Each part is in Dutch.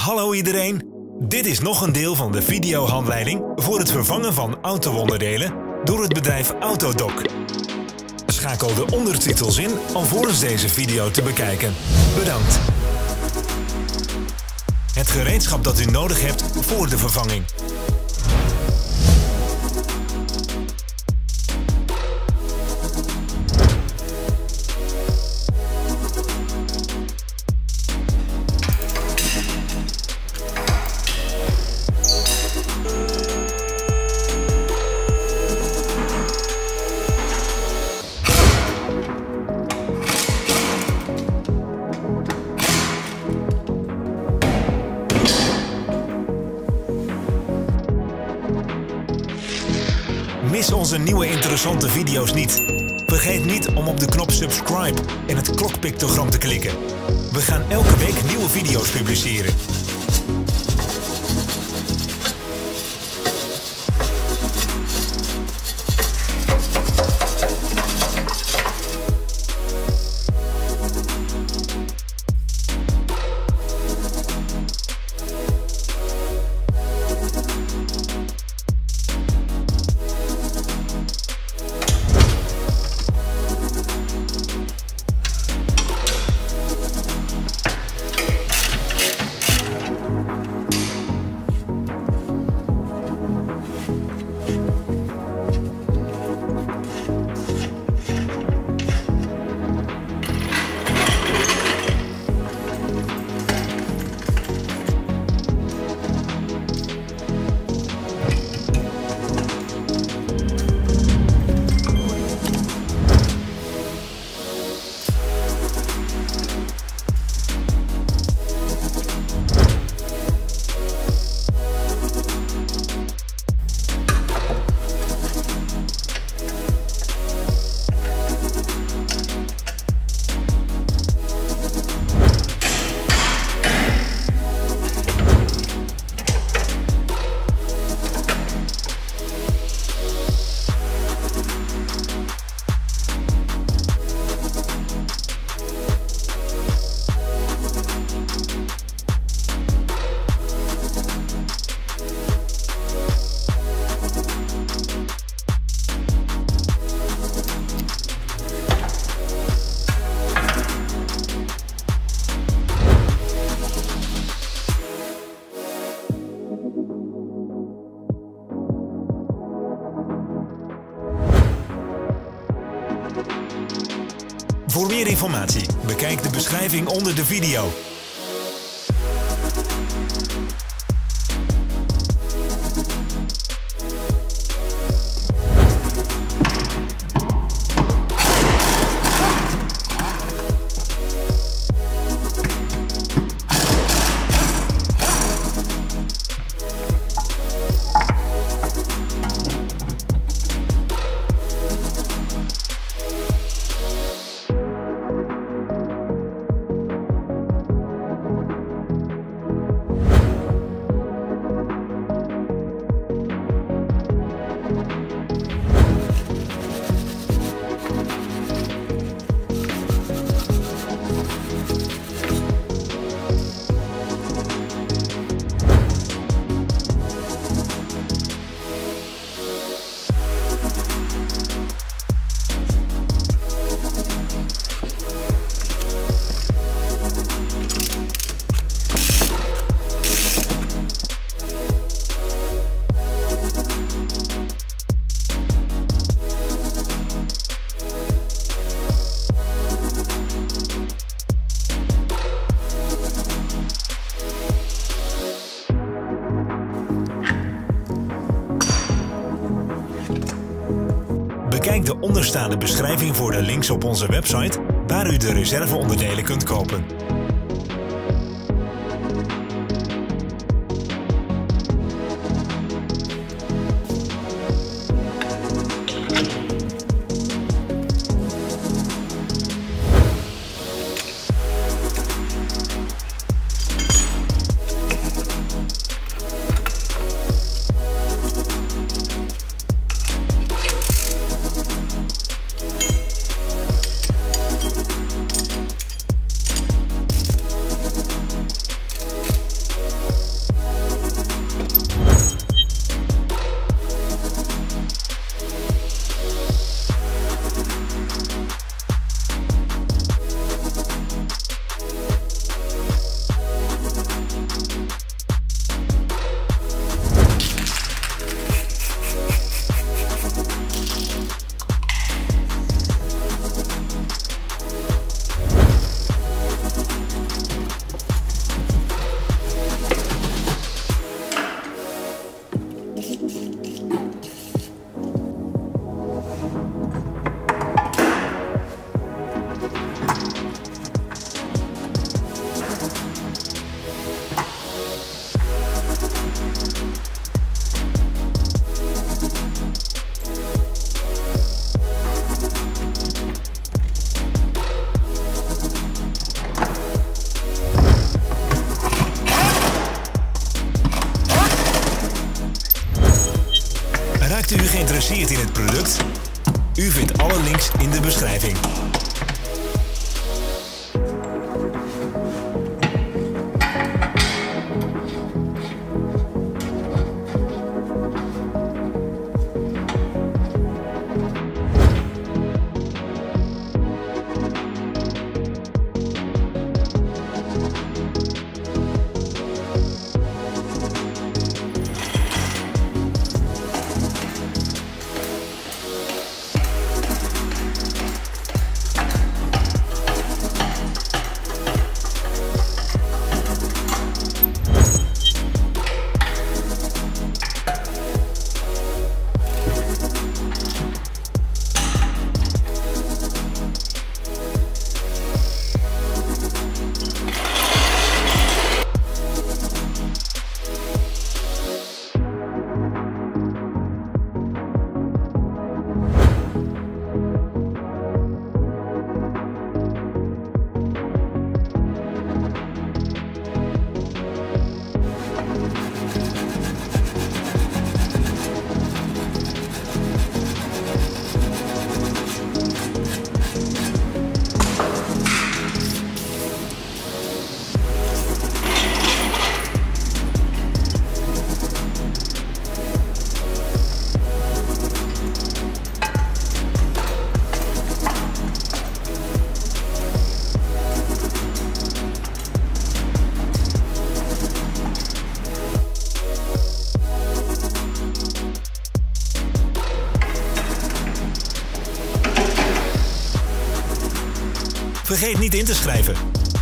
Hallo iedereen, dit is nog een deel van de videohandleiding voor het vervangen van auto-onderdelen door het bedrijf Autodoc. Schakel de ondertitels in alvorens deze video te bekijken. Bedankt. Het gereedschap dat u nodig hebt voor de vervanging. Mis onze nieuwe interessante video's niet. Vergeet niet om op de knop subscribe en het klokpictogram te klikken. We gaan elke week nieuwe video's publiceren. Voor meer informatie, bekijk de beschrijving onder de video. Bekijk de onderstaande beschrijving voor de links op onze website waar u de reserveonderdelen kunt kopen. Bent u geïnteresseerd in het product? U vindt alle links in de beschrijving. Vergeet niet in te schrijven.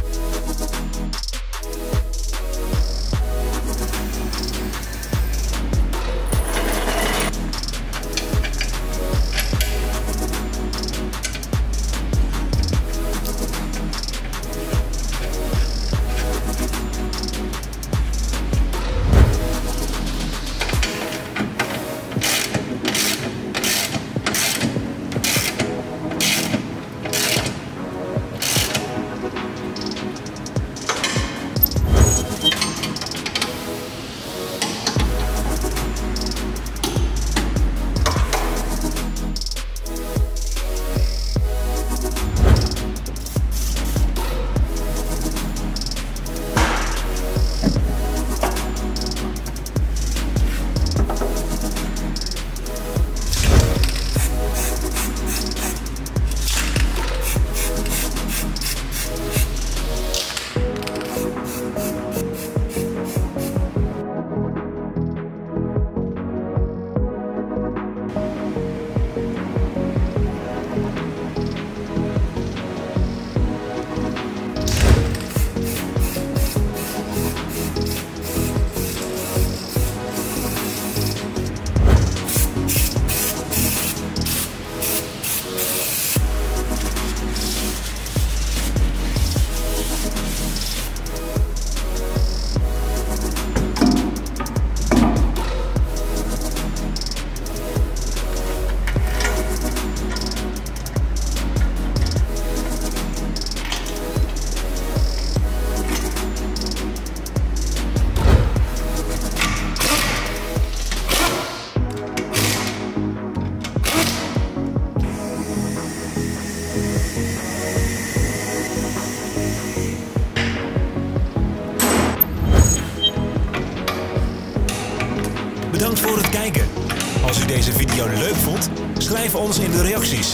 Bedankt voor het kijken. Als u deze video leuk vond, schrijf ons in de reacties.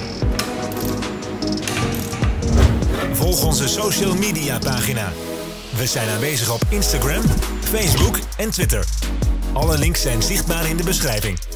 Volg onze social media pagina. We zijn aanwezig op Instagram, Facebook en Twitter. Alle links zijn zichtbaar in de beschrijving.